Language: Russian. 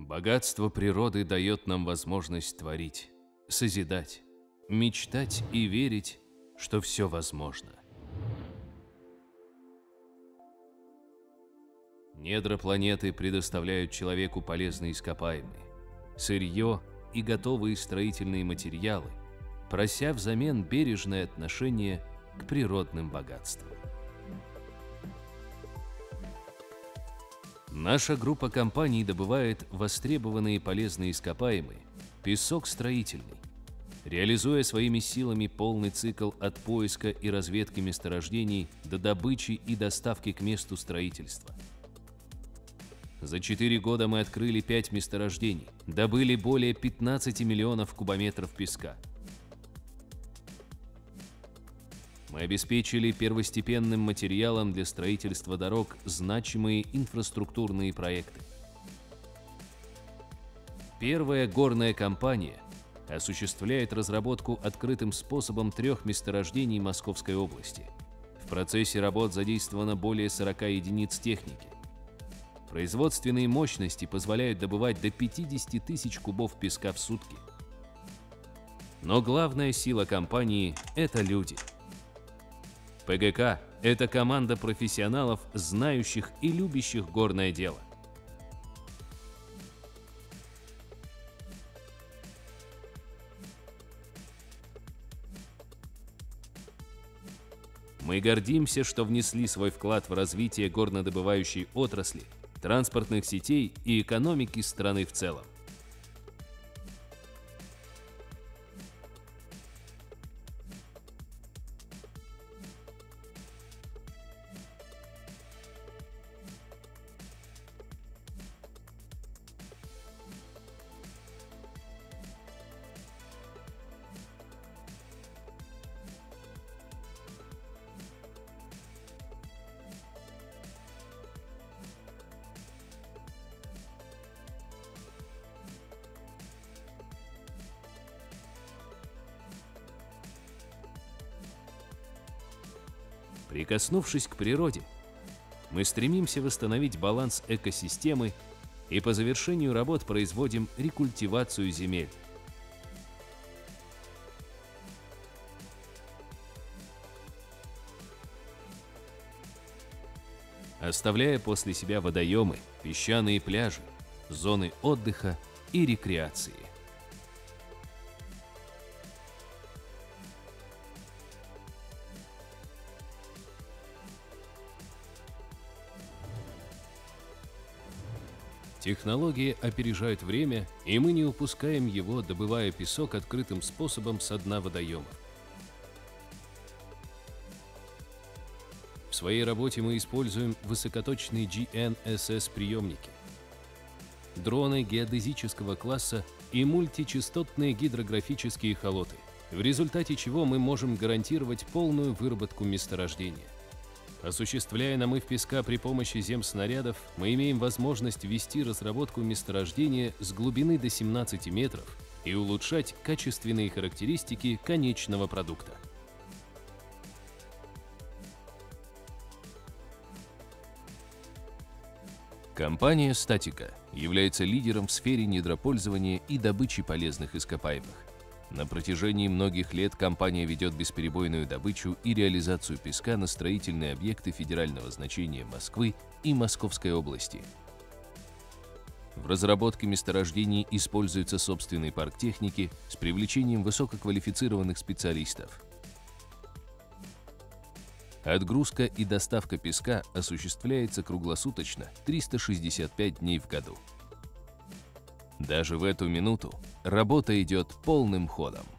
Богатство природы дает нам возможность творить, созидать, мечтать и верить, что все возможно. Недра планеты предоставляют человеку полезные ископаемые, сырье и готовые строительные материалы, прося взамен бережное отношение к природным богатствам. Наша группа компаний добывает востребованные полезные ископаемые, песок строительный, реализуя своими силами полный цикл от поиска и разведки месторождений до добычи и доставки к месту строительства. За 4 года мы открыли 5 месторождений, добыли более 15 миллионов кубометров песка. Мы обеспечили первостепенным материалом для строительства дорог значимые инфраструктурные проекты. Первая горная компания осуществляет разработку открытым способом 3 месторождений Московской области. В процессе работ задействовано более 40 единиц техники. Производственные мощности позволяют добывать до 50 тысяч кубов песка в сутки. Но главная сила компании – это люди. ПГК – это команда профессионалов, знающих и любящих горное дело. Мы гордимся, что внесли свой вклад в развитие горнодобывающей отрасли, транспортных сетей и экономики страны в целом. Прикоснувшись к природе, мы стремимся восстановить баланс экосистемы и по завершению работ производим рекультивацию земель. Оставляя после себя водоемы, песчаные пляжи, зоны отдыха и рекреации. Технологии опережают время, и мы не упускаем его, добывая песок открытым способом со дна водоемов. В своей работе мы используем высокоточные GNSS-приемники, дроны геодезического класса и мультичастотные гидрографические холоты, в результате чего мы можем гарантировать полную выработку месторождения. Осуществляя намыв песка при помощи земснарядов, мы имеем возможность ввести разработку месторождения с глубины до 17 метров и улучшать качественные характеристики конечного продукта. Компания «Статика» является лидером в сфере недропользования и добычи полезных ископаемых. На протяжении многих лет компания ведет бесперебойную добычу и реализацию песка на строительные объекты федерального значения Москвы и Московской области. В разработке месторождений используется собственный парк техники с привлечением высококвалифицированных специалистов. Отгрузка и доставка песка осуществляется круглосуточно 365 дней в году. Даже в эту минуту работа идет полным ходом.